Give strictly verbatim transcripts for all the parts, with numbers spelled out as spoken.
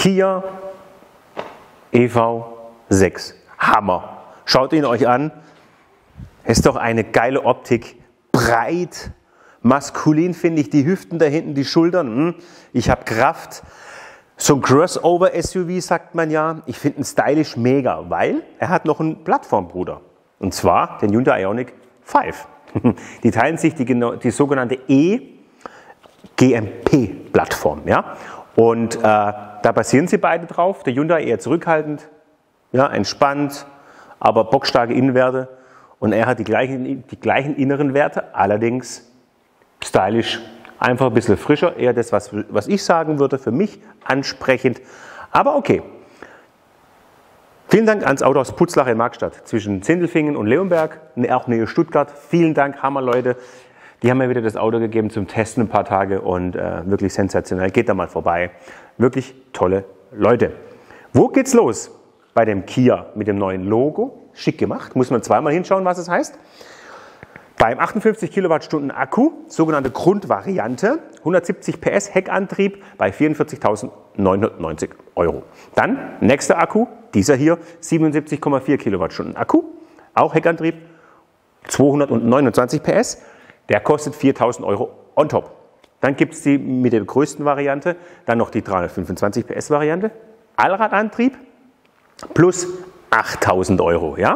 Kia E V sechs. Hammer. Schaut ihn euch an. Ist doch eine geile Optik. Breit, maskulin finde ich. Die Hüften da hinten, die Schultern. Ich habe Kraft. So ein Crossover-S U V sagt man ja. Ich finde ihn stylisch mega, weil er hat noch einen Plattformbruder. Und zwar den Hyundai Ioniq fünf. Die teilen sich die, die sogenannte E-G M P-Plattform. Ja? Und äh, da basieren sie beide drauf. Der Hyundai eher zurückhaltend, ja, entspannt, aber bockstarke Innenwerte. Und er hat die gleichen, die gleichen inneren Werte, allerdings stylisch, einfach ein bisschen frischer. Eher das, was, was ich sagen würde, für mich ansprechend. Aber okay. Vielen Dank ans Autohaus Putzlach in Markstadt zwischen Sindelfingen und Leonberg, auch Nähe Stuttgart. Vielen Dank, Hammer Leute. Die haben mir wieder das Auto gegeben zum Testen ein paar Tage und äh, wirklich sensationell. Geht da mal vorbei. Wirklich tolle Leute. Wo geht's los? Bei dem Kia mit dem neuen Logo. Schick gemacht. Muss man zweimal hinschauen, was es heißt. Beim achtundfünfzig Kilowattstunden Akku, sogenannte Grundvariante, hundertsiebzig P S Heckantrieb bei vierundvierzigtausendneunhundertneunzig Euro. Dann nächster Akku, dieser hier, siebenundsiebzig Komma vier Kilowattstunden Akku, auch Heckantrieb, zweihundertneunundzwanzig P S, der kostet viertausend Euro on top. Dann gibt es die mit der größten Variante, dann noch die dreihundertfünfundzwanzig P S Variante, Allradantrieb plus achttausend Euro. Ja?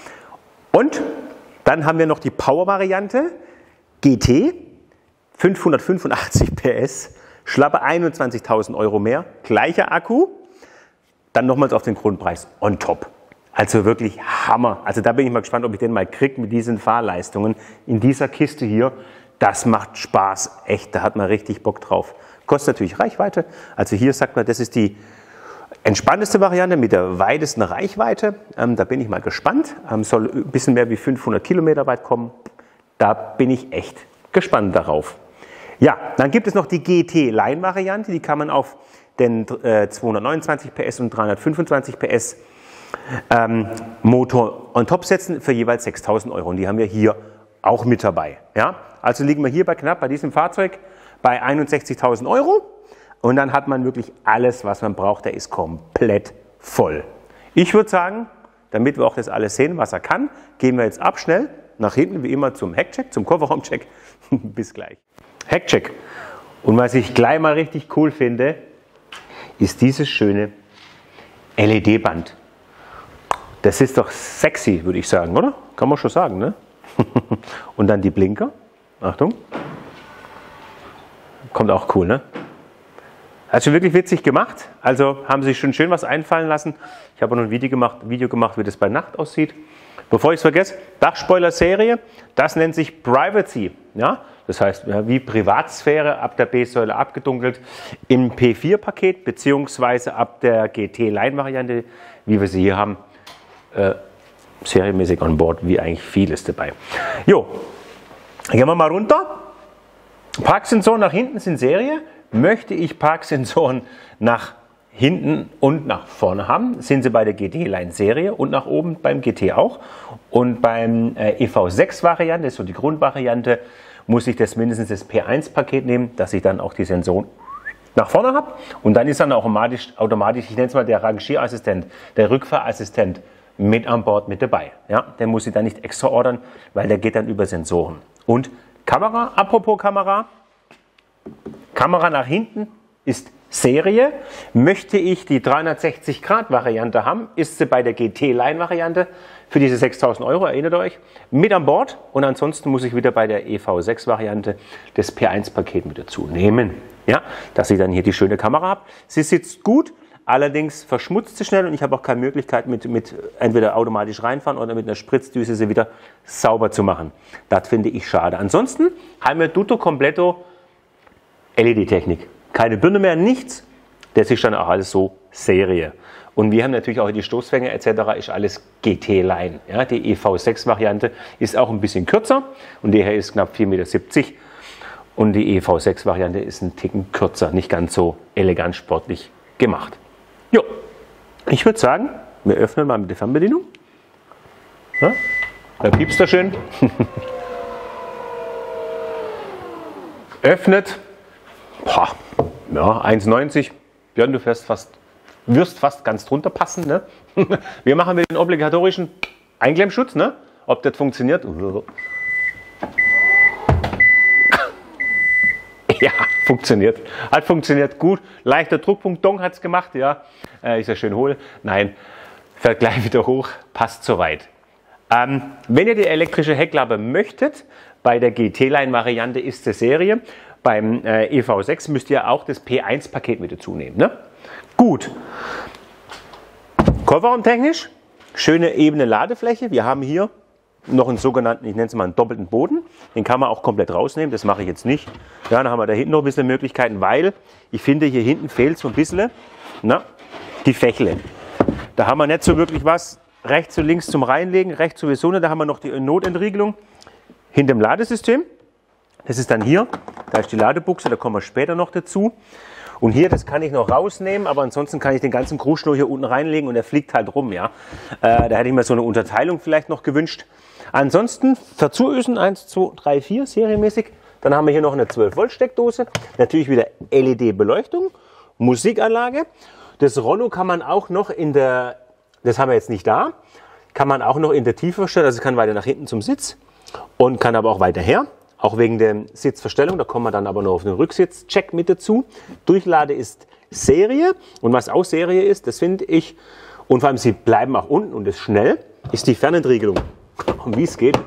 Und dann haben wir noch die Power-Variante, G T, fünfhundertfünfundachtzig P S, schlappe einundzwanzigtausend Euro mehr, gleicher Akku, dann nochmals auf den Grundpreis on top. Also wirklich Hammer. Also da bin ich mal gespannt, ob ich den mal kriege mit diesen Fahrleistungen in dieser Kiste hier. Das macht Spaß, echt, da hat man richtig Bock drauf. Kostet natürlich Reichweite. Also hier sagt man, das ist die entspannteste Variante mit der weitesten Reichweite. Ähm, da bin ich mal gespannt. Ähm, soll ein bisschen mehr wie fünfhundert Kilometer weit kommen. Da bin ich echt gespannt darauf. Ja, dann gibt es noch die G T-Line-Variante. Die kann man auf den äh, zweihundertneunundzwanzig P S und dreihundertfünfundzwanzig P S ähm, Motor on top setzen für jeweils sechstausend Euro. Und die haben wir hier auch mit dabei. Ja? Also liegen wir hier bei knapp bei diesem Fahrzeug bei einundsechzigtausend Euro. Und dann hat man wirklich alles, was man braucht. Der ist komplett voll. Ich würde sagen, damit wir auch das alles sehen, was er kann, gehen wir jetzt ab schnell nach hinten, wie immer, zum Heckcheck, zum Kofferraumcheck. Bis gleich. Heckcheck. Und was ich gleich mal richtig cool finde, ist dieses schöne L E D-Band. Das ist doch sexy, würde ich sagen, oder? Kann man schon sagen, ne? Und dann die Blinker. Achtung. Kommt auch cool, ne? Hat schon wirklich witzig gemacht. Also haben sie sich schon schön was einfallen lassen. Ich habe noch ein Video gemacht, Video gemacht, wie das bei Nacht aussieht. Bevor ich es vergesse, Dachspoiler-Serie, das nennt sich Privacy. Ja? Das heißt, wie Privatsphäre ab der B-Säule abgedunkelt im P vier Paket, beziehungsweise ab der G T-Line-Variante, wie wir sie hier haben, äh, serienmäßig an Bord, wie eigentlich vieles dabei. Jo, gehen wir mal runter. Parksensoren nach hinten sind Serie. Möchte ich Parksensoren nach hinten und nach vorne haben, sind sie bei der G T-Line-Serie und nach oben beim G T auch. Und beim äh, E V sechs Variante, das ist so die Grundvariante, muss ich das mindestens das P eins Paket nehmen, dass ich dann auch die Sensoren nach vorne habe. Und dann ist dann automatisch, automatisch ich nenne es mal der Rangierassistent, der Rückfahrassistent mit an Bord mit dabei. Ja, den muss ich dann nicht extra ordern, weil der geht dann über Sensoren. Und Kamera, apropos Kamera, Kamera nach hinten ist Serie. Möchte ich die dreihundertsechzig Grad Variante haben, ist sie bei der G T-Line-Variante für diese sechstausend Euro, erinnert euch, mit an Bord. Und ansonsten muss ich wieder bei der E V sechs Variante das P eins Paket mit dazu nehmen. Ja, dass ich dann hier die schöne Kamera habe. Sie sitzt gut, allerdings verschmutzt sie schnell und ich habe auch keine Möglichkeit mit, mit entweder automatisch reinfahren oder mit einer Spritzdüse sie wieder sauber zu machen. Das finde ich schade. Ansonsten haben wir tutto completo L E D-Technik. Keine Birne mehr, nichts. Das ist dann auch alles so Serie. Und wir haben natürlich auch die Stoßfänger et cetera ist alles G T-Line. Ja, die E V sechs Variante ist auch ein bisschen kürzer und die hier ist knapp vier Meter siebzig. Und die E V sechs Variante ist ein Ticken kürzer, nicht ganz so elegant sportlich gemacht. Jo, ich würde sagen, wir öffnen mal mit der Fernbedienung. Ja, da piepst er schön. Öffnet. Boah, ja, eins neunzig. Björn, du fährst fast wirst fast ganz drunter passen. Ne? Wir machen den obligatorischen Einklemmschutz. Ne? Ob das funktioniert? Ja, funktioniert. Hat funktioniert gut. Leichter Druckpunkt, Dong hat es gemacht. Ja, äh, ist ja schön hohl. Nein, fährt gleich wieder hoch. Passt soweit. Ähm, wenn ihr die elektrische Heckklappe möchtet, bei der G T-Line-Variante ist es Serie. Beim äh, E V sechs müsst ihr auch das P eins Paket mit dazu nehmen. Ne? Gut. Kofferraumtechnisch, schöne ebene Ladefläche. Wir haben hier noch einen sogenannten, ich nenne es mal einen doppelten Boden. Den kann man auch komplett rausnehmen, das mache ich jetzt nicht. Ja, dann haben wir da hinten noch ein bisschen Möglichkeiten, weil ich finde, hier hinten fehlt so ein bisschen na, die Fächle. Da haben wir nicht so wirklich was rechts und links zum Reinlegen, rechts sowieso nicht. Da haben wir noch die Notentriegelung hinter dem Ladesystem. Das ist dann hier, da ist die Ladebuchse, da kommen wir später noch dazu. Und hier, das kann ich noch rausnehmen, aber ansonsten kann ich den ganzen Grußschnur hier unten reinlegen und der fliegt halt rum. Ja. Äh, da hätte ich mir so eine Unterteilung vielleicht noch gewünscht. Ansonsten Verzurösen eins, zwei, drei, vier serienmäßig. Dann haben wir hier noch eine zwölf Volt Steckdose. Natürlich wieder L E D-Beleuchtung, Musikanlage. Das Rollo kann man auch noch in der, das haben wir jetzt nicht da, kann man auch noch in der Tiefe stellen. Also kann weiter nach hinten zum Sitz und kann aber auch weiter her. Auch wegen der Sitzverstellung, da kommen wir dann aber noch auf den Rücksitz-Check mit dazu. Durchlade ist Serie und was auch Serie ist, das finde ich, und vor allem sie bleiben auch unten und ist schnell, ist die Fernentriegelung. Und wie es geht,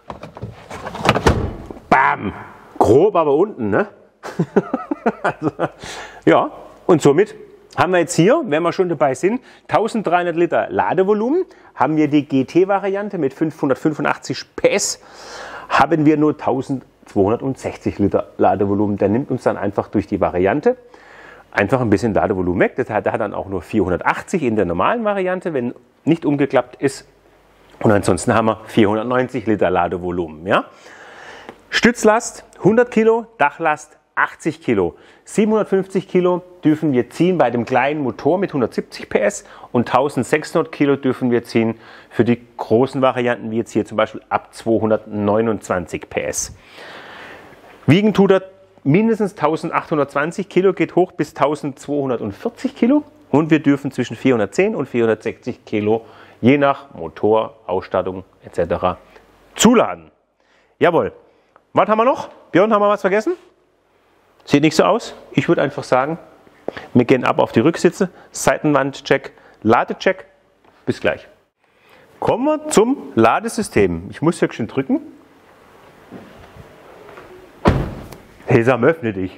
bam, grob aber unten, ne? Also, ja, und somit haben wir jetzt hier, wenn wir schon dabei sind, dreizehnhundert Liter Ladevolumen, haben wir die G T-Variante mit fünfhundertfünfundachtzig P S, haben wir nur eintausendzweihundertsechzig Liter Ladevolumen. Der nimmt uns dann einfach durch die Variante einfach ein bisschen Ladevolumen weg. Der hat dann auch nur vierhundertachtzig in der normalen Variante, wenn nicht umgeklappt ist. Und ansonsten haben wir vierhundertneunzig Liter Ladevolumen. Ja? Stützlast hundert Kilo, Dachlast achtzig Kilo. siebenhundertfünfzig Kilo dürfen wir ziehen bei dem kleinen Motor mit hundertsiebzig P S und eintausendsechshundert Kilo dürfen wir ziehen für die großen Varianten, wie jetzt hier zum Beispiel ab zweihundertneunundzwanzig P S. Wiegen tut er mindestens eintausendachthundertzwanzig Kilo, geht hoch bis eintausendzweihundertvierzig Kilo und wir dürfen zwischen vierhundertzehn und vierhundertsechzig Kilo je nach Motor, Ausstattung et cetera zuladen. Jawohl. Was haben wir noch? Björn, haben wir was vergessen? Sieht nicht so aus. Ich würde einfach sagen, wir gehen ab auf die Rücksitze, Seitenwandcheck, Ladecheck. Bis gleich. Kommen wir zum Ladesystem. Ich muss hier schön drücken. Hesam, öffne dich.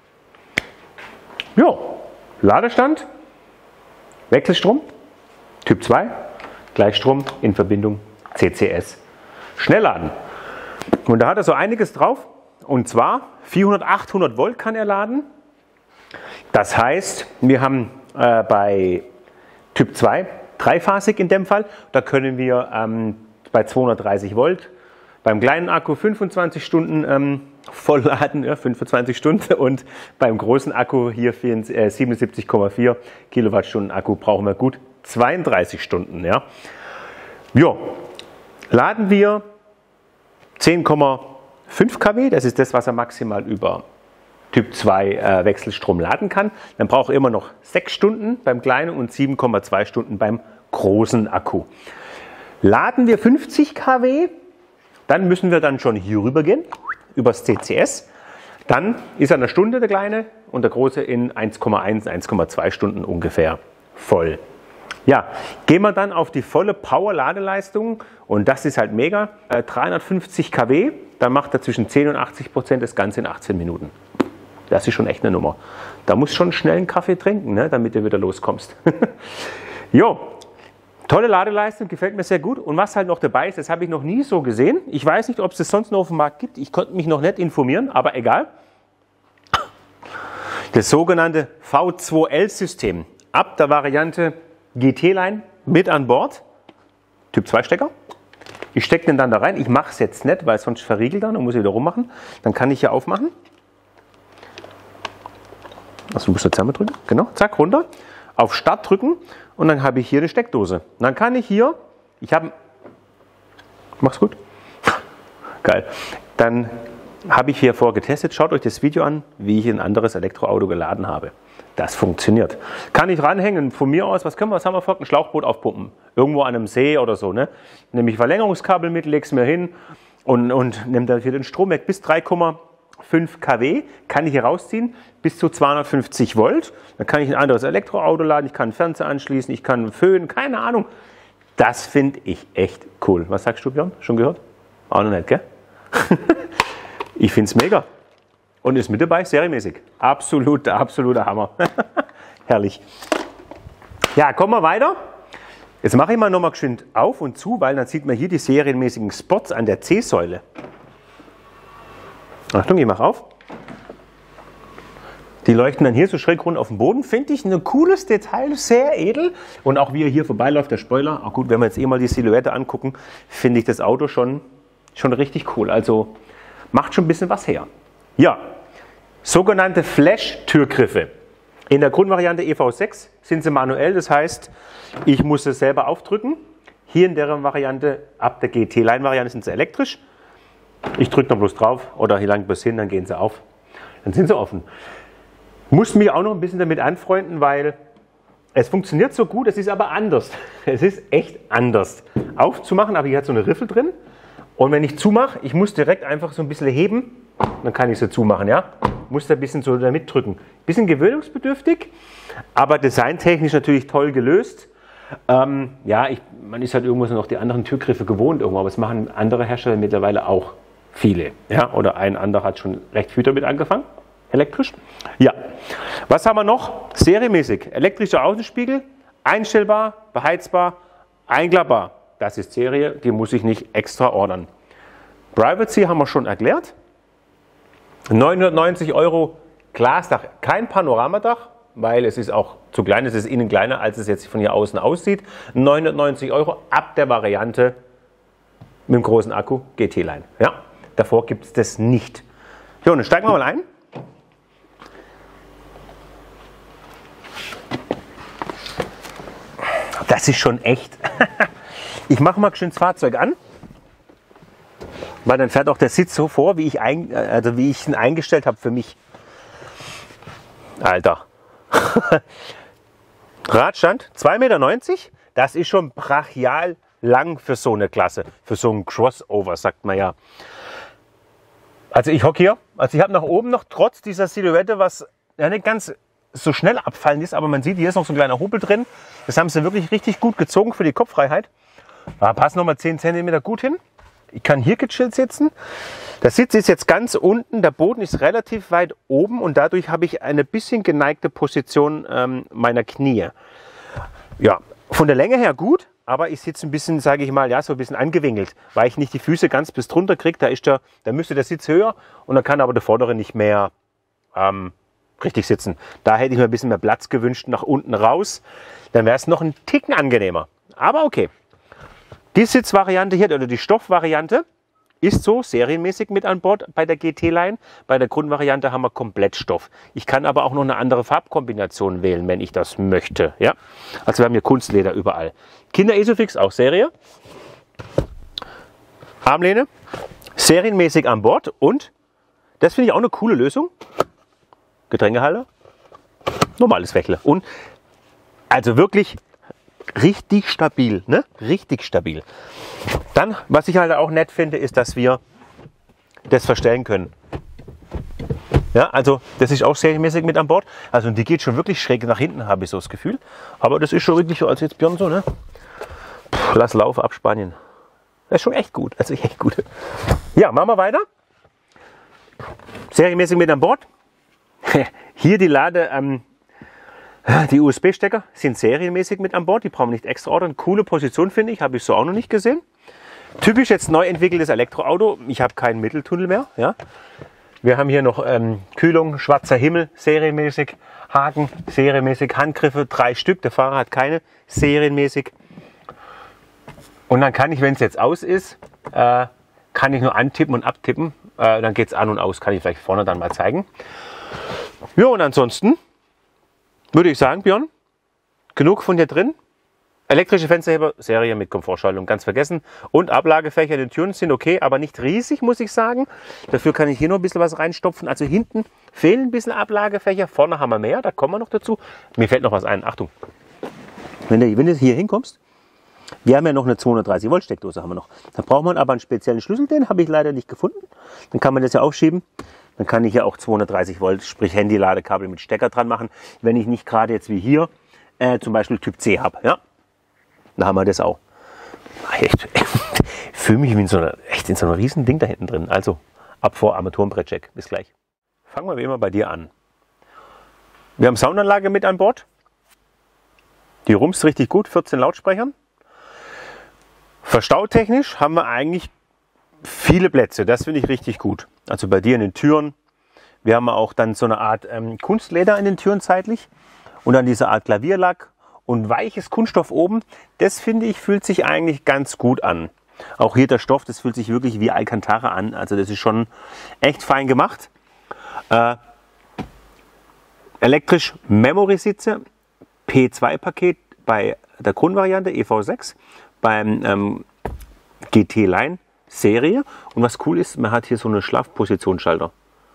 Ja, Ladestand, Wechselstrom, Typ zwei, Gleichstrom in Verbindung C C S. Schnellladen. Und da hat er so einiges drauf. Und zwar vierhundert, achthundert Volt kann er laden. Das heißt, wir haben äh, bei Typ zwei dreiphasig in dem Fall. Da können wir ähm, bei zweihundertdreißig Volt beim kleinen Akku fünfundzwanzig Stunden ähm, vollladen, ja, fünfundzwanzig Stunden. Und beim großen Akku hier siebenundsiebzig Komma vier Kilowattstunden Akku brauchen wir gut zweiunddreißig Stunden. Ja. Jo. Laden wir zehn Komma fünf Kilowatt, das ist das, was er maximal über Typ zwei äh, Wechselstrom laden kann. Dann braucht er immer noch sechs Stunden beim kleinen und sieben Komma zwei Stunden beim großen Akku. Laden wir fünfzig Kilowatt, dann müssen wir dann schon hier rüber gehen, übers C C S. Dann ist er eine Stunde der kleine und der große in eins Komma eins, eins Komma zwei Stunden ungefähr voll. Ja, gehen wir dann auf die volle Power-Ladeleistung und das ist halt mega. Äh, dreihundertfünfzig Kilowatt, dann macht er zwischen zehn und achtzig Prozent das Ganze in achtzehn Minuten. Das ist schon echt eine Nummer. Da musst du schon schnell einen Kaffee trinken, ne, damit du wieder loskommst. Jo, tolle Ladeleistung, gefällt mir sehr gut. Und was halt noch dabei ist, das habe ich noch nie so gesehen. Ich weiß nicht, ob es das sonst noch auf dem Markt gibt. Ich konnte mich noch nicht informieren, aber egal. Das sogenannte V zwei L-System. Ab der Variante G T-Line mit an Bord. Typ zwei Stecker. Ich stecke den dann da rein. Ich mache es jetzt nicht, weil sonst verriegelt er. Dann muss ich wieder rummachen. Dann kann ich hier aufmachen. Also du musst jetzt zusammen drücken. Genau, zack, runter. Auf Start drücken und dann habe ich hier eine Steckdose. Und dann kann ich hier, ich habe, mach's gut. Geil. Dann habe ich hier vorher getestet. Schaut euch das Video an, wie ich ein anderes Elektroauto geladen habe. Das funktioniert. Kann ich ranhängen, von mir aus, was können wir, was haben wir vor? Ein Schlauchboot aufpumpen. Irgendwo an einem See oder so. Ne? Nehme ich Verlängerungskabel mit, lege es mir hin und, und nehme dafür den Strom weg. Bis drei Komma fünf Kilowatt kann ich hier rausziehen, bis zu zweihundertfünfzig Volt. Dann kann ich ein anderes Elektroauto laden, ich kann einen Fernseher anschließen, ich kann föhnen, keine Ahnung. Das finde ich echt cool. Was sagst du, Björn? Schon gehört? Auch noch nicht, gell? Ich finde es mega. Und ist mit dabei, serienmäßig. Absoluter, absoluter Hammer. Herrlich. Ja, kommen wir weiter. Jetzt mache ich mal nochmal geschwind auf und zu, weil dann sieht man hier die serienmäßigen Spots an der C-Säule. Achtung, ich mache auf. Die leuchten dann hier so schräg rund auf dem Boden. Finde ich ein cooles Detail, sehr edel. Und auch wie er hier vorbeiläuft, der Spoiler. Auch gut, wenn wir jetzt eh mal die Silhouette angucken, finde ich das Auto schon, schon richtig cool. Also macht schon ein bisschen was her. Ja, sogenannte Flash-Türgriffe. In der Grundvariante E V sechs sind sie manuell, das heißt, ich muss es selber aufdrücken. Hier in der Variante, ab der G T-Line-Variante sind sie elektrisch. Ich drücke noch bloß drauf oder hier lang bis hin, dann gehen sie auf. Dann sind sie offen. Muss mich auch noch ein bisschen damit anfreunden, weil es funktioniert so gut, es ist aber anders. Es ist echt anders. Aufzumachen, aber hier hat so eine Riffel drin. Und wenn ich zumache, ich muss direkt einfach so ein bisschen heben, dann kann ich sie zumachen, ja. Muss da ein bisschen so damit drücken. Bisschen gewöhnungsbedürftig, aber designtechnisch natürlich toll gelöst. Ähm, ja, ich, man ist halt irgendwo noch die anderen Türgriffe gewohnt irgendwo, aber es machen andere Hersteller mittlerweile auch viele. Ja, oder ein anderer hat schon recht früh damit angefangen, elektrisch. Ja, was haben wir noch? Serienmäßig, elektrischer Außenspiegel, einstellbar, beheizbar, einklappbar. Das ist Serie, die muss ich nicht extra ordern. Privacy haben wir schon erklärt. neunhundertneunzig Euro Glasdach, kein Panoramadach, weil es ist auch zu klein, es ist innen kleiner, als es jetzt von hier außen aussieht. neunhundertneunzig Euro ab der Variante mit dem großen Akku G T-Line. Ja, davor gibt es das nicht. So, dann steigen wir mal ein. Das ist schon echt. Ich mache mal schön das Fahrzeug an, weil dann fährt auch der Sitz so vor, wie ich, ein, also wie ich ihn eingestellt habe für mich. Alter. Radstand zwei Meter neunzig, das ist schon brachial lang für so eine Klasse, für so einen Crossover, sagt man ja. Also ich hocke hier, also ich habe nach oben noch trotz dieser Silhouette, was ja nicht ganz so schnell abfallen ist, aber man sieht, hier ist noch so ein kleiner Hubel drin. Das haben sie wirklich richtig gut gezogen für die Kopffreiheit. Da passen nochmal zehn Zentimeter gut hin. Ich kann hier gechillt sitzen. Der Sitz ist jetzt ganz unten, der Boden ist relativ weit oben und dadurch habe ich eine bisschen geneigte Position ähm, meiner Knie. Ja, von der Länge her gut, aber ich sitze ein bisschen, sage ich mal, ja, so ein bisschen angewinkelt, weil ich nicht die Füße ganz bis drunter kriege. Da ist der, da müsste der Sitz höher und dann kann aber der vordere nicht mehr ähm, richtig sitzen. Da hätte ich mir ein bisschen mehr Platz gewünscht, nach unten raus. Dann wäre es noch ein Ticken angenehmer. Aber okay. Die Sitzvariante hier, oder die Stoffvariante, ist so serienmäßig mit an Bord bei der G T-Line. Bei der Grundvariante haben wir komplett Stoff. Ich kann aber auch noch eine andere Farbkombination wählen, wenn ich das möchte. Ja? Also wir haben hier Kunstleder überall. Kinder Isofix auch Serie. Armlehne, serienmäßig an Bord. Und, das finde ich auch eine coole Lösung, Getränkehalter, normales Fächle. Und also wirklich richtig stabil, ne? Richtig stabil. Dann, was ich halt auch nett finde, ist, dass wir das verstellen können. Ja, also das ist auch serienmäßig mit an Bord. Also die geht schon wirklich schräg nach hinten, habe ich so das Gefühl. Aber das ist schon wirklich so, als jetzt Björn so, ne? Puh, lass laufen ab Spanien. Das ist schon echt gut. Also echt gut. Ja, machen wir weiter. Serienmäßig mit an Bord. Hier die Lade, ähm, die U S B-Stecker sind serienmäßig mit an Bord. Die brauchen wir nicht extra ordern. Coole Position finde ich, habe ich so auch noch nicht gesehen. Typisch jetzt neu entwickeltes Elektroauto. Ich habe keinen Mitteltunnel mehr. Ja. Wir haben hier noch ähm, Kühlung, schwarzer Himmel, serienmäßig. Haken, serienmäßig. Handgriffe, drei Stück. Der Fahrer hat keine, serienmäßig. Und dann kann ich, wenn es jetzt aus ist, äh, kann ich nur antippen und abtippen. Äh, dann geht es an und aus. Kann ich vielleicht vorne dann mal zeigen. Ja, und ansonsten würde ich sagen, Björn, genug von hier drin. Elektrische Fensterheber, Serie mit Komfortschaltung, ganz vergessen. Und Ablagefächer in den Türen sind okay, aber nicht riesig, muss ich sagen. Dafür kann ich hier noch ein bisschen was reinstopfen. Also hinten fehlen ein bisschen Ablagefächer, vorne haben wir mehr, da kommen wir noch dazu. Mir fällt noch was ein, Achtung. Wenn du, wenn du hier hinkommst, wir haben ja noch eine zweihundertdreißig Volt Steckdose, haben wir noch. Da braucht man aber einen speziellen Schlüssel, den habe ich leider nicht gefunden. Dann kann man das ja aufschieben. Dann kann ich ja auch zweihundertdreißig Volt, sprich Handy-Ladekabel mit Stecker dran machen, wenn ich nicht gerade jetzt wie hier äh, zum Beispiel Typ C habe. Ja? Da haben wir das auch. Ich fühle mich wie in so einer, echt in so einem riesen Ding da hinten drin. Also, ab vor Armaturenbrettcheck. Bis gleich. Fangen wir wie immer bei dir an. Wir haben Soundanlage mit an Bord. Die rumst richtig gut, vierzehn Lautsprechern. Verstautechnisch haben wir eigentlich viele Plätze. Das finde ich richtig gut. Also bei dir in den Türen. Wir haben auch dann so eine Art ähm, Kunstleder in den Türen seitlich. Und dann diese Art Klavierlack. Und weiches Kunststoff oben, das finde ich, fühlt sich eigentlich ganz gut an. Auch hier der Stoff, das fühlt sich wirklich wie Alcantara an. Also das ist schon echt fein gemacht. Äh, elektrisch Memory-Sitze, P zwei Paket bei der Grundvariante E V sechs, beim ähm, G T Line Serie. Und was cool ist, man hat hier so eine Schlafpositionsschalter.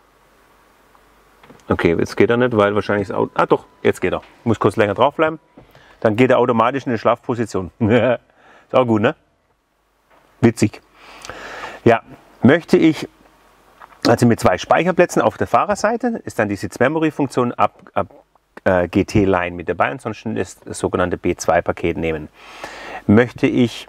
Okay, jetzt geht er nicht, weil wahrscheinlich das Auto... Ah doch, jetzt geht er. Muss kurz länger drauf bleiben. Dann geht er automatisch in die Schlafposition. Ist auch gut, ne? Witzig. Ja, möchte ich, also mit zwei Speicherplätzen auf der Fahrerseite, ist dann die Sitz-Memory-Funktion ab, ab äh, G T Line mit dabei. Ansonsten ist das sogenannte B zwei Paket nehmen. Möchte ich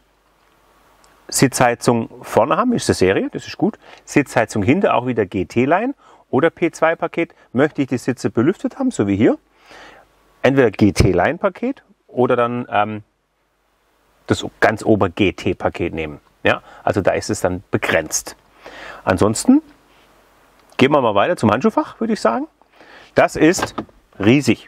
Sitzheizung vorne haben, ist die Serie, das ist gut. Sitzheizung hinter, auch wieder G T Line oder P zwei Paket. Möchte ich die Sitze belüftet haben, so wie hier. Entweder G T Line Paket oder dann ähm, das ganz ober G T Paket nehmen. Ja, also da ist es dann begrenzt. Ansonsten gehen wir mal weiter zum Handschuhfach, würde ich sagen. Das ist riesig.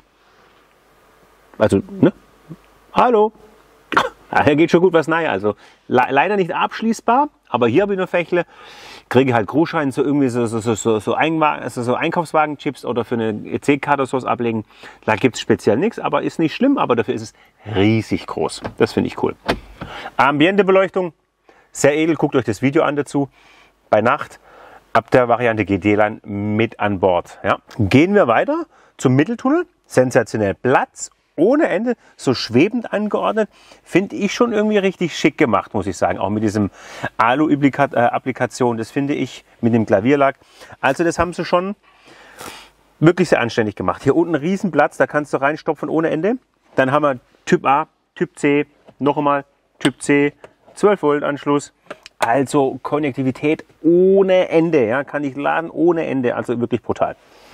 Also, ne? Hallo. Hier geht schon gut was nahe. Also le leider nicht abschließbar, aber hier habe ich nur Fächle. Kriege halt Gutscheine, so irgendwie so, so, so, so, also so Einkaufswagenchips oder für eine E C-Karte oder sowas ablegen. Da gibt es speziell nichts, aber ist nicht schlimm, aber dafür ist es riesig groß. Das finde ich cool. Ambientebeleuchtung, sehr edel, guckt euch das Video an dazu. Bei Nacht ab der Variante G T Line mit an Bord. Ja. Gehen wir weiter zum Mitteltunnel. Sensationell Platz ohne Ende, so schwebend angeordnet, finde ich schon irgendwie richtig schick gemacht, muss ich sagen. Auch mit diesem Alu-Applikation, das finde ich mit dem Klavierlack. Also das haben sie schon wirklich sehr anständig gemacht. Hier unten riesen Platz, da kannst du reinstopfen ohne Ende. Dann haben wir Typ A, Typ C, noch einmal Typ C, zwölf Volt Anschluss. Also Konnektivität ohne Ende, ja, kann ich laden ohne Ende, also wirklich brutal.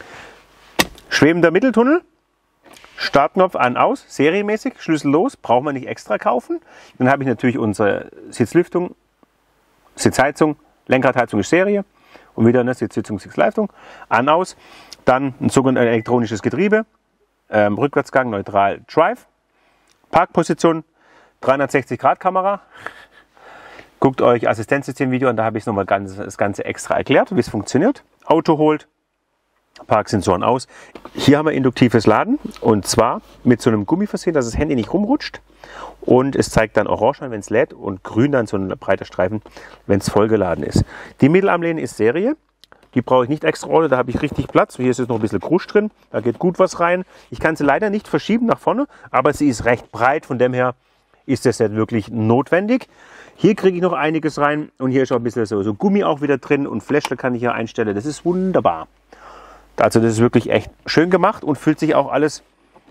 Schwebender Mitteltunnel. Startknopf an, aus, serienmäßig, Schlüssel los, braucht man nicht extra kaufen. Dann habe ich natürlich unsere Sitzlüftung, Sitzheizung, Lenkradheizung ist Serie und wieder eine Sitzheizung, Sitzleistung, an, aus. Dann ein sogenanntes elektronisches Getriebe, ähm, Rückwärtsgang, neutral, Drive, Parkposition, dreihundertsechzig Grad Kamera. Guckt euch Assistenzsystem-Video an, da habe ich nochmal ganz, das Ganze extra erklärt, wie es funktioniert. Auto holt. Parksensoren aus. Hier haben wir induktives Laden und zwar mit so einem Gummi versehen, dass das Handy nicht rumrutscht und es zeigt dann orange an, wenn es lädt und grün dann so ein breiter Streifen, wenn es vollgeladen ist. Die Mittelarmlehne ist Serie, die brauche ich nicht extra ordern, da habe ich richtig Platz. Hier ist jetzt noch ein bisschen Krusch drin, da geht gut was rein. Ich kann sie leider nicht verschieben nach vorne, aber sie ist recht breit, von dem her ist das nicht wirklich notwendig. Hier kriege ich noch einiges rein und hier ist auch ein bisschen so, so Gummi auch wieder drin und Fläschle kann ich hier einstellen, das ist wunderbar. Also das ist wirklich echt schön gemacht und fühlt sich auch alles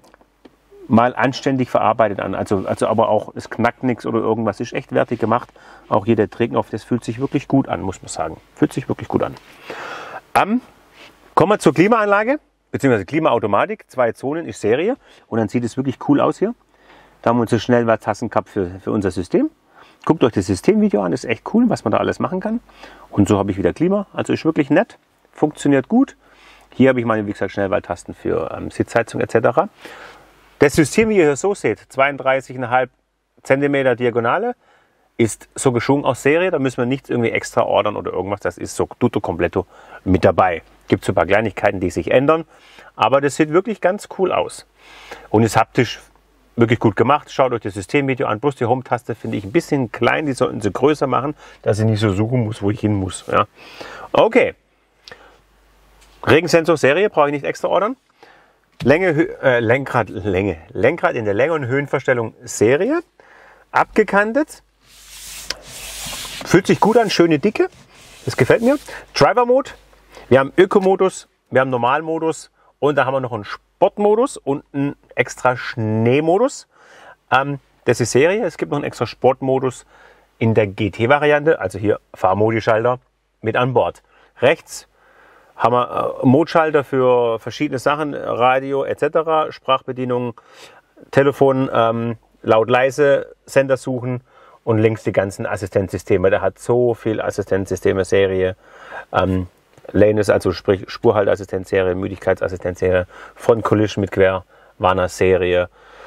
mal anständig verarbeitet an. Also, also aber auch, es knackt nichts oder irgendwas, ist echt wertig gemacht. Auch hier der Trägknopf, das fühlt sich wirklich gut an, muss man sagen. Fühlt sich wirklich gut an. Ähm, kommen wir zur Klimaanlage, beziehungsweise Klimaautomatik. Zwei Zonen ist Serie und dann sieht es wirklich cool aus hier. Da haben wir uns so schnell was Tassen gehabt für, für unser System. Guckt euch das Systemvideo an, das ist echt cool, was man da alles machen kann. Und so habe ich wieder Klima, also ist wirklich nett, funktioniert gut. Hier habe ich meine, wie gesagt, Schnellwahltasten für ähm, Sitzheizung et cetera. Das System, wie ihr hier so seht, zweiunddreißig Komma fünf Zentimeter Diagonale, ist so geschwungen aus Serie. Da müssen wir nichts irgendwie extra ordern oder irgendwas. Das ist so tutto completo mit dabei. Gibt so ein paar Kleinigkeiten, die sich ändern. Aber das sieht wirklich ganz cool aus. Und ist haptisch wirklich gut gemacht. Schaut euch das Systemvideo an. Bloß die Home-Taste finde ich ein bisschen klein. Die sollten sie größer machen, dass ich nicht so suchen muss, wo ich hin muss. Ja. Okay. Regensensor-Serie brauche ich nicht extra ordern. Länge, äh, Lenkrad, Länge, Lenkrad in der Länge- und Höhenverstellung Serie. Abgekantet. Fühlt sich gut an, schöne Dicke. Das gefällt mir. Driver-Mode. Wir haben Öko-Modus, wir haben Normalmodus und da haben wir noch einen Sportmodus und einen extra Schneemodus. Ähm, das ist Serie. Es gibt noch einen extra Sportmodus in der G T-Variante, also hier Fahrmodi-Schalter mit an Bord. Rechts haben wir äh, Modschalter für verschiedene Sachen, Radio et cetera, Sprachbedienung, Telefon, ähm, laut-leise, Sender suchen und links die ganzen Assistenzsysteme. Der hat so viel Assistenzsysteme, Serie, ähm, Lane ist also sprich Spurhalteassistenzserie, Müdigkeitsassistenzserie, Front Collision mit Querwarner-Serie.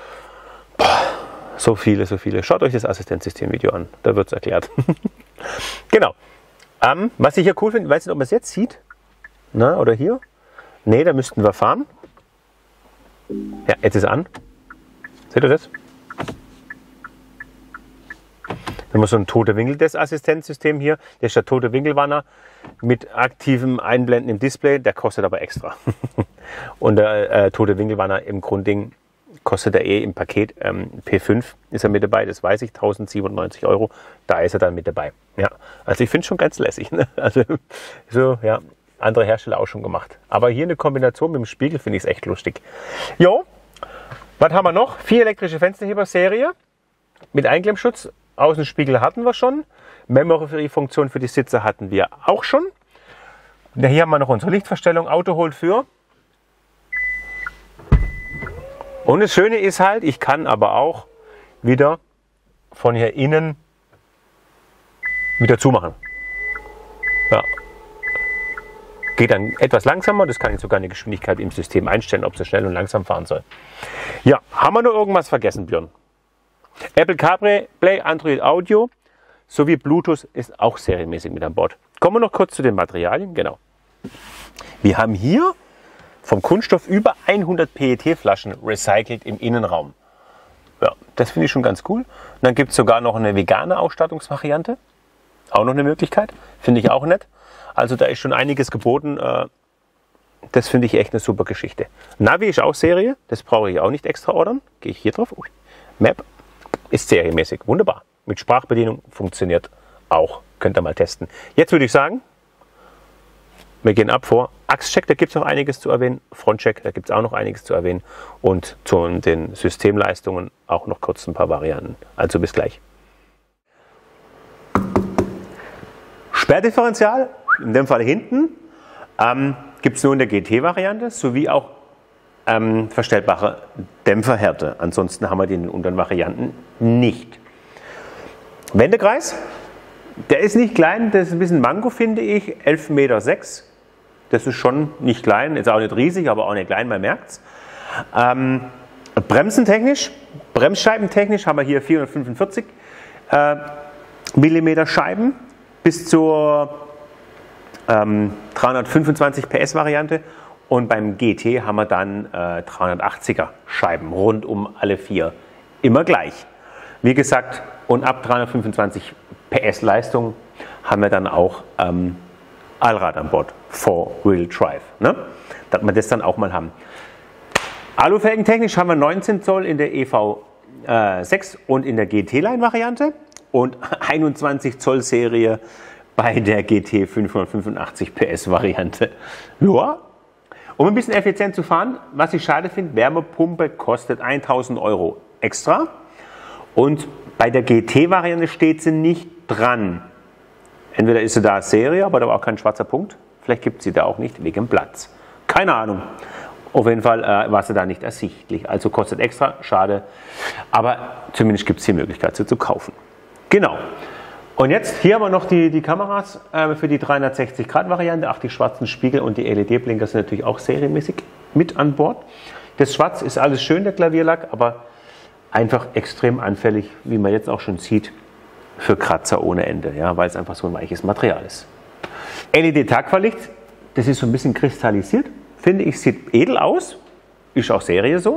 So viele, so viele. Schaut euch das Assistenzsystem-Video an, da wird es erklärt. Genau. Ähm, was ich hier cool finde, ich weiß nicht, ob man es jetzt sieht. Na, oder hier? Ne, da müssten wir fahren. Ja, jetzt ist es an. Seht ihr das? Da haben wir so ein tote Winkel, das Assistenzsystem hier. Der ist der tote Winkelwarner mit aktivem Einblenden im Display. Der kostet aber extra. Und der äh, tote Winkelwarner im Grundding kostet er eh im Paket. Ähm, P fünf ist er mit dabei, das weiß ich, tausendsiebenundneunzig Euro. Da ist er dann mit dabei. Ja, also ich finde es schon ganz lässig. Ne? Also so, ja, andere Hersteller auch schon gemacht. Aber hier eine Kombination mit dem Spiegel finde ich es echt lustig. Jo, was haben wir noch? Vier elektrische Fensterheber-Serie mit Einklemmschutz. Außenspiegel hatten wir schon. Memory-Funktion für die Sitze hatten wir auch schon. Ja, hier haben wir noch unsere Lichtverstellung. Auto holt für. Und das Schöne ist halt, ich kann aber auch wieder von hier innen wieder zumachen. Ja. Geht dann etwas langsamer. Das kann ich sogar eine Geschwindigkeit im System einstellen, ob es schnell und langsam fahren soll. Ja, haben wir noch irgendwas vergessen, Björn? Apple CarPlay, Android Audio sowie Bluetooth ist auch serienmäßig mit an Bord. Kommen wir noch kurz zu den Materialien. Genau. Wir haben hier vom Kunststoff über hundert P E T-Flaschen recycelt im Innenraum. Ja, das finde ich schon ganz cool. Und dann gibt es sogar noch eine vegane Ausstattungsvariante. Auch noch eine Möglichkeit. Finde ich auch nett. Also da ist schon einiges geboten. Das finde ich echt eine super Geschichte. Navi ist auch Serie. Das brauche ich auch nicht extra ordern. Gehe ich hier drauf. Map. Ist serienmäßig. Wunderbar. Mit Sprachbedienung funktioniert auch. Könnt ihr mal testen. Jetzt würde ich sagen, wir gehen ab vor Achscheck, da gibt es noch einiges zu erwähnen. Frontcheck, da gibt es auch noch einiges zu erwähnen. Und zu den Systemleistungen auch noch kurz ein paar Varianten. Also bis gleich. Sperrdifferential, in dem Fall hinten, ähm, gibt es nur in der G T-Variante, sowie auch Ähm, verstellbare Dämpferhärte. Ansonsten haben wir die in den unteren Varianten nicht. Wendekreis, der ist nicht klein, das ist ein bisschen Manko, finde ich. elf Komma sechs Meter. Das ist schon nicht klein, ist auch nicht riesig, aber auch nicht klein, man merkt es. Ähm, bremsentechnisch, bremsscheibentechnisch haben wir hier vierhundertfünfundvierzig äh, Millimeter Scheiben bis zur ähm, dreihundertfünfundzwanzig P S Variante. Und beim G T haben wir dann äh, dreihundertachtziger Scheiben, rund um alle vier. Immer gleich. Wie gesagt, und ab dreihundertfünfundzwanzig P S Leistung haben wir dann auch ähm, Allrad an Bord, Four-Wheel Drive. Ne? Dass wir das dann auch mal haben. Alufelgentechnisch haben wir neunzehn Zoll in der E V sechs und in der G T-Line-Variante und einundzwanzig Zoll Serie bei der G T fünfhundertfünfundachtzig P S Variante. Ja. Um ein bisschen effizient zu fahren, was ich schade finde, Wärmepumpe kostet tausend Euro extra und bei der G T-Variante steht sie nicht dran. Entweder ist sie da Serie, aber da war auch kein schwarzer Punkt. Vielleicht gibt sie da auch nicht wegen Platz. Keine Ahnung. Auf jeden Fall äh, war sie da nicht ersichtlich. Also kostet extra, schade. Aber zumindest gibt es die Möglichkeit, sie zu kaufen. Genau. Und jetzt, hier haben wir noch die, die Kameras äh, für die dreihundertsechzig Grad Variante. Ach, die schwarzen Spiegel und die L E D-Blinker sind natürlich auch serienmäßig mit an Bord. Das Schwarz ist alles schön, der Klavierlack, aber einfach extrem anfällig, wie man jetzt auch schon sieht, für Kratzer ohne Ende, ja, weil es einfach so ein weiches Material ist. L E D-Tagfahrlicht, das ist so ein bisschen kristallisiert, finde ich, sieht edel aus, ist auch Serie so.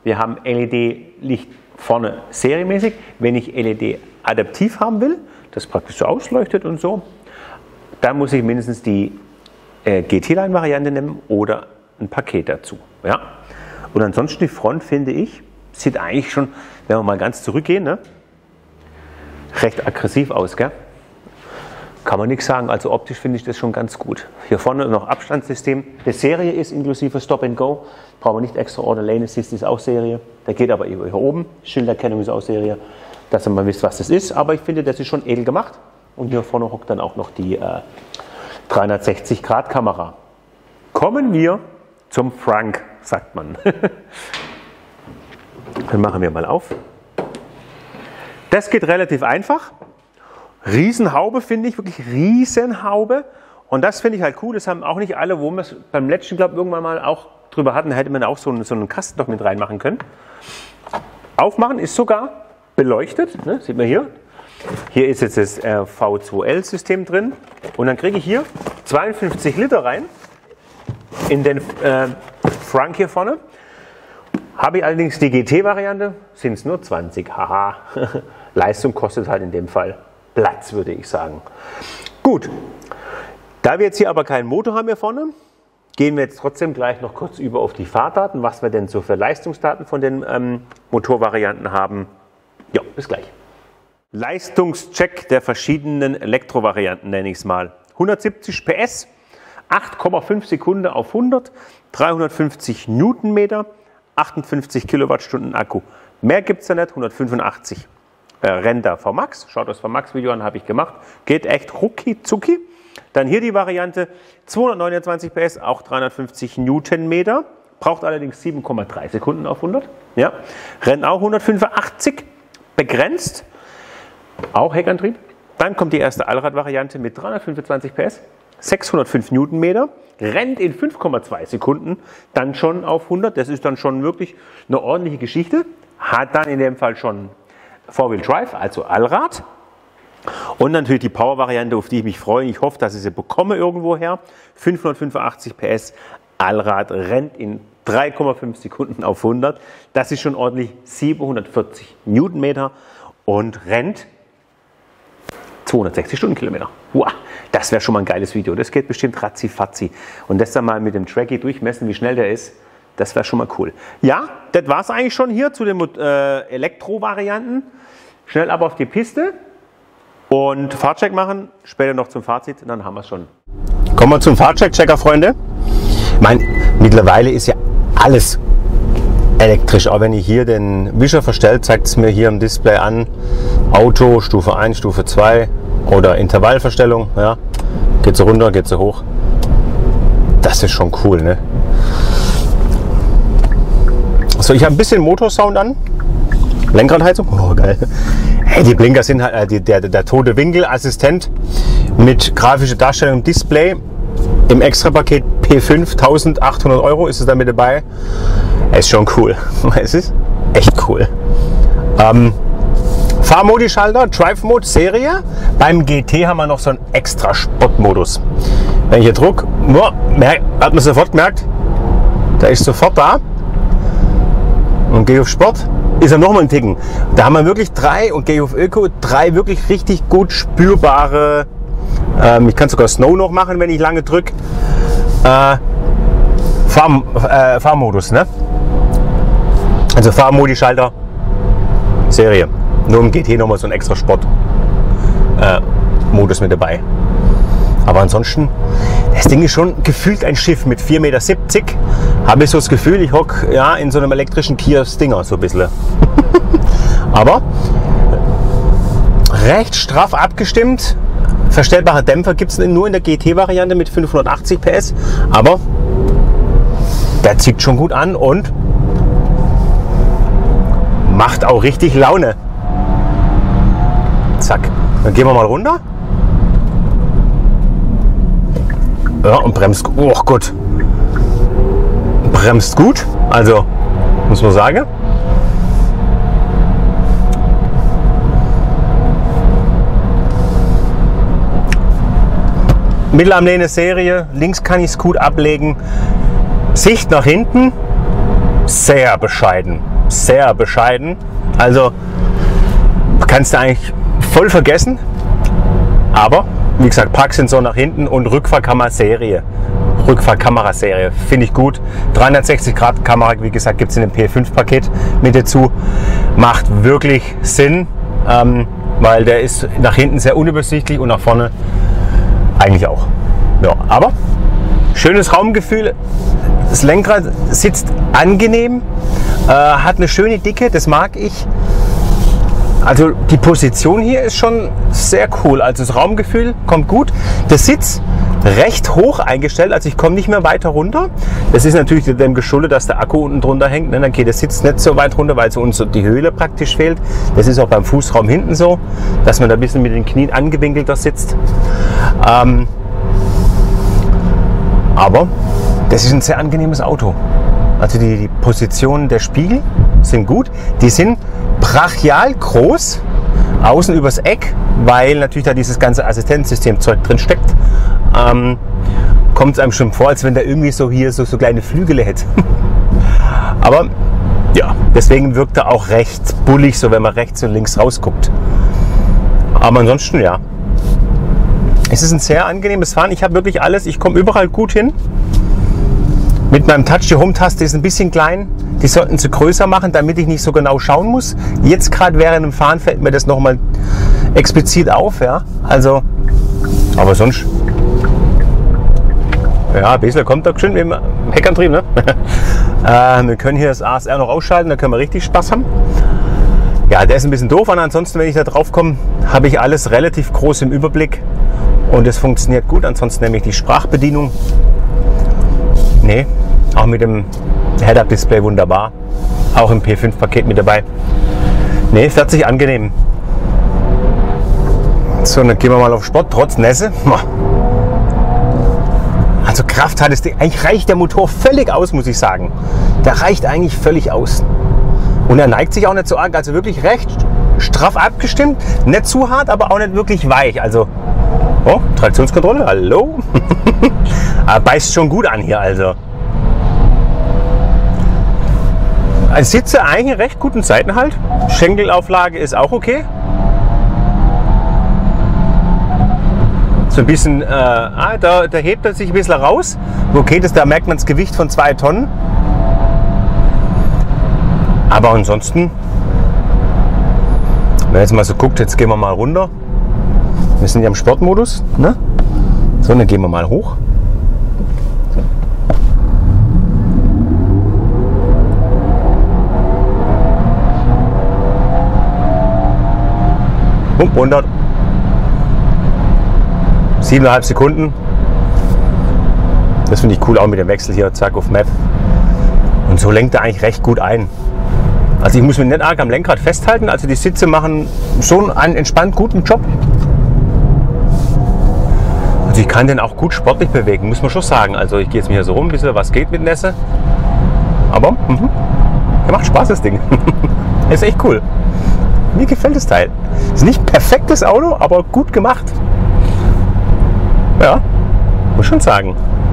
Wir haben L E D-Licht vorne serienmäßig. Wenn ich L E D adaptiv haben will, das praktisch so ausleuchtet und so, dann muss ich mindestens die äh, G T-Line-Variante nehmen oder ein Paket dazu. Ja? Und ansonsten die Front, finde ich, sieht eigentlich schon, wenn wir mal ganz zurückgehen, ne, recht aggressiv aus, gell? Kann man nichts sagen, also optisch finde ich das schon ganz gut. Hier vorne noch Abstandssystem. Der Serie ist inklusive Stop and Go. Brauchen wir nicht extra Order. Lane Assist ist auch Serie. Der geht aber hier oben. Schilderkennung ist auch Serie, dass ihr mal wisst, was das ist. Aber ich finde, das ist schon edel gemacht. Und hier vorne hockt dann auch noch die äh, dreihundertsechzig Grad Kamera. Kommen wir zum Frank, sagt man. Dann machen wir mal auf. Das geht relativ einfach. Riesenhaube finde ich, wirklich Riesenhaube. Und das finde ich halt cool, das haben auch nicht alle, wo wir es beim letzten, glaube ich, irgendwann mal auch drüber hatten, hätte man auch so einen, so einen Kasten noch mit reinmachen können. Aufmachen ist sogar beleuchtet, ne? Sieht man hier. Hier ist jetzt das äh, V zwei L-System drin. Und dann kriege ich hier zweiundfünfzig Liter rein in den äh, Frank hier vorne. Habe ich allerdings die G T-Variante, sind es nur zwanzig. Haha, Leistung kostet halt in dem Fall Platz, würde ich sagen. Gut, da wir jetzt hier aber keinen Motor haben hier vorne, gehen wir jetzt trotzdem gleich noch kurz über auf die Fahrdaten, was wir denn so für Leistungsdaten von den ähm, Motorvarianten haben. Ja, bis gleich. Leistungscheck der verschiedenen Elektrovarianten nenne ich es mal. hundertsiebzig P S, acht Komma fünf Sekunden auf hundert, dreihundertfünfzig Newtonmeter, achtundfünfzig Kilowattstunden Akku. Mehr gibt es da nicht, hundertfünfundachtzig. Äh, rennt da V Max, schaut das V Max Video an, habe ich gemacht. Geht echt rucki zucki. Dann hier die Variante zweihundertneunundzwanzig P S, auch dreihundertfünfzig Newtonmeter. Braucht allerdings sieben Komma drei Sekunden auf hundert. Ja. Rennt auch hundertfünfundachtzig, begrenzt. Auch Heckantrieb. Dann kommt die erste Allrad-Variante mit dreihundertfünfundzwanzig P S, sechshundertfünf Newtonmeter. Rennt in fünf Komma zwei Sekunden dann schon auf hundert. Das ist dann schon wirklich eine ordentliche Geschichte. Hat dann in dem Fall schon Four-Wheel Drive, also Allrad. Und natürlich die Power-Variante, auf die ich mich freue. Ich hoffe, dass ich sie bekomme irgendwoher. fünfhundertfünfundachtzig P S, Allrad, rennt in drei Komma fünf Sekunden auf hundert. Das ist schon ordentlich, siebenhundertvierzig Newtonmeter und rennt zweihundertsechzig Stundenkilometer. Wow, das wäre schon mal ein geiles Video. Das geht bestimmt ratzi-fatzi. Und das dann mal mit dem Tracky durchmessen, wie schnell der ist. Das wäre schon mal cool. Ja, das war es eigentlich schon hier zu den äh, Elektro-Varianten. Schnell ab auf die Piste und Fahrcheck machen. Später noch zum Fazit, dann haben wir es schon. Kommen wir zum Fahrcheck-Checker, Freunde. Ich meine, mittlerweile ist ja alles elektrisch. Auch wenn ich hier den Wischer verstellt, zeigt es mir hier im Display an. Auto, Stufe eins, Stufe zwei oder Intervallverstellung. Ja. Geht so runter, geht so hoch. Das ist schon cool, ne? So, ich habe ein bisschen Motorsound an. Lenkradheizung. Oh, geil. Hey, die Blinker sind halt äh, die, der, der tote Winkelassistent mit grafischer Darstellung im Display. Im Extrapaket P fünf, eintausendachthundert Euro ist es da mit dabei. Ist schon cool. Es ist echt cool. Ähm, Fahrmodi-Schalter, Drive-Mode, Serie. Beim G T haben wir noch so einen extra Sportmodus. Wenn ich hier drücke, hat man sofort gemerkt, der ist sofort da. Und gehe auf Sport, ist er nochmal ein Ticken. Da haben wir wirklich drei und gehe auf Öko, drei wirklich richtig gut spürbare, ähm, ich kann sogar Snow noch machen, wenn ich lange drücke, äh, Fahr, äh, Fahrmodus, ne? Also Fahrmodi-Schalter, Serie. Nur im G T nochmal so ein extra Sport-Modus äh, mit dabei. Aber ansonsten, das Ding ist schon gefühlt ein Schiff mit vier Meter siebzig. Habe ich so das Gefühl, ich hocke ja, in so einem elektrischen Kia Stinger so ein bisschen. Aber recht straff abgestimmt. Verstellbare Dämpfer gibt es nur in der G T-Variante mit fünfhundertachtzig P S. Aber der zieht schon gut an und macht auch richtig Laune. Zack. Dann gehen wir mal runter. Ja, und bremst, oh Gott, bremst gut, also muss man sagen. Mittelarmlehne Serie, links kann ich es gut ablegen. Sicht nach hinten, sehr bescheiden. sehr bescheiden. Also kannst du eigentlich voll vergessen. Aber wie gesagt, Parksensor nach hinten und Rückfahrkamera-Serie. Rückfahrkamera-Serie finde ich gut. dreihundertsechzig Grad Kamera, wie gesagt, gibt es in dem P fünf Paket mit dazu. Macht wirklich Sinn, ähm, weil der ist nach hinten sehr unübersichtlich und nach vorne eigentlich auch. Ja, aber schönes Raumgefühl. Das Lenkrad sitzt angenehm, äh, hat eine schöne Dicke, das mag ich. Also die Position hier ist schon sehr cool. Also das Raumgefühl kommt gut. Der Sitz recht hoch eingestellt, also ich komme nicht mehr weiter runter. Das ist natürlich dem geschuldet, dass der Akku unten drunter hängt. Dann geht der Sitz nicht so weit runter, weil so uns die Höhle praktisch fehlt. Das ist auch beim Fußraum hinten so, dass man da ein bisschen mit den Knien angewinkelter sitzt. Ähm, aber das ist ein sehr angenehmes Auto. Also die, die Positionen der Spiegel sind gut. Die sind brachial groß, außen übers Eck, weil natürlich da dieses ganze Assistenzsystem-Zeug drin steckt. Ähm, kommt es einem schon vor, als wenn der irgendwie so hier so, so kleine Flügel hätte. Aber ja, deswegen wirkt er auch recht bullig, so wenn man rechts und links rausguckt. Aber ansonsten ja. Es ist ein sehr angenehmes Fahren. Ich habe wirklich alles, ich komme überall gut hin. Mit meinem Touch, die Home-Taste ist ein bisschen klein. Die sollten sie größer machen, damit ich nicht so genau schauen muss. Jetzt gerade während dem Fahren fällt mir das nochmal explizit auf. Ja? Also, aber sonst, ja, ein bisschen kommt da schön mit dem Heckantrieb. Ne? äh, wir können hier das A S R noch ausschalten, da können wir richtig Spaß haben. Ja, der ist ein bisschen doof, und ansonsten, wenn ich da drauf komme, habe ich alles relativ groß im Überblick und es funktioniert gut. Ansonsten nämlich die Sprachbedienung. Nee, auch mit dem Head-Up-Display wunderbar. Auch im P fünf Paket mit dabei. Nee, fährt sich angenehm. So, dann gehen wir mal auf Sport, trotz Nässe. Also Kraft hat es, eigentlich reicht der Motor völlig aus, muss ich sagen. Der reicht eigentlich völlig aus. Und er neigt sich auch nicht so arg, also wirklich recht straff abgestimmt. Nicht zu hart, aber auch nicht wirklich weich. Also, oh, Traktionskontrolle, hallo. Aber beißt schon gut an hier, also. Ich sitze eigentlich einen recht guten Seitenhalt. Schenkelauflage ist auch okay. So ein bisschen, äh, ah, da, da hebt er sich ein bisschen raus. Okay, das, da merkt man das Gewicht von zwei Tonnen. Aber ansonsten, wenn man jetzt mal so guckt, jetzt gehen wir mal runter. Wir sind ja im Sportmodus, ne? So, dann gehen wir mal hoch. Und hundert. Siebeneinhalb Sekunden. Das finde ich cool, auch mit dem Wechsel hier, zack, auf Map. Und so lenkt er eigentlich recht gut ein. Also ich muss mich nicht arg am Lenkrad festhalten, also die Sitze machen schon einen entspannt guten Job. Also ich kann den auch gut sportlich bewegen, muss man schon sagen. Also ich gehe jetzt mir hier so rum, ein bisschen was geht mit Nässe. Aber mhm, er macht Spaß, das Ding. Ist echt cool. Mir gefällt das Teil. Ist nicht perfektes Auto, aber gut gemacht. Ja, muss schon sagen.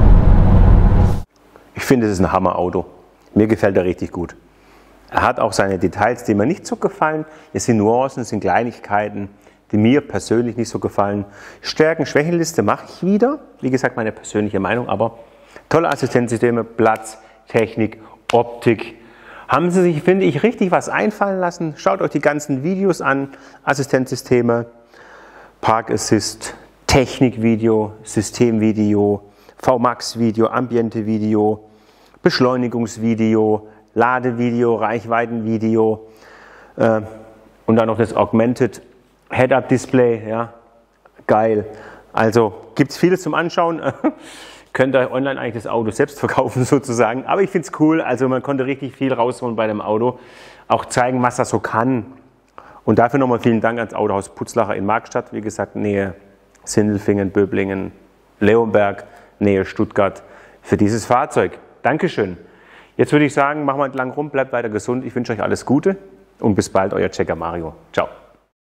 Ich finde, es ist ein Hammer-Auto. Mir gefällt er richtig gut. Er hat auch seine Details, die mir nicht so gefallen. Es sind Nuancen, es sind Kleinigkeiten, die mir persönlich nicht so gefallen. Stärken, Schwächenliste mache ich wieder. Wie gesagt, meine persönliche Meinung, aber tolle Assistenzsysteme, Platz, Technik, Optik. Haben sie sich, finde ich, richtig was einfallen lassen. Schaut euch die ganzen Videos an. Assistenzsysteme, Park Assist, Technikvideo, Systemvideo, V MAX Video, Ambiente Video, Beschleunigungsvideo, Ladevideo, Reichweitenvideo äh, und dann noch das Augmented Head-Up Display. Ja, geil. Also gibt es vieles zum Anschauen. Könnt ihr online eigentlich das Auto selbst verkaufen sozusagen. Aber ich finde es cool. Also man konnte richtig viel rausholen bei dem Auto. Auch zeigen, was das so kann. Und dafür nochmal vielen Dank ans Autohaus Putzlacher in Markstadt. Wie gesagt, Nähe Sindelfingen, Böblingen, Leonberg, Nähe Stuttgart für dieses Fahrzeug. Dankeschön. Jetzt würde ich sagen, machen wir entlang rum, bleibt weiter gesund. Ich wünsche euch alles Gute und bis bald, euer Checker Mario. Ciao.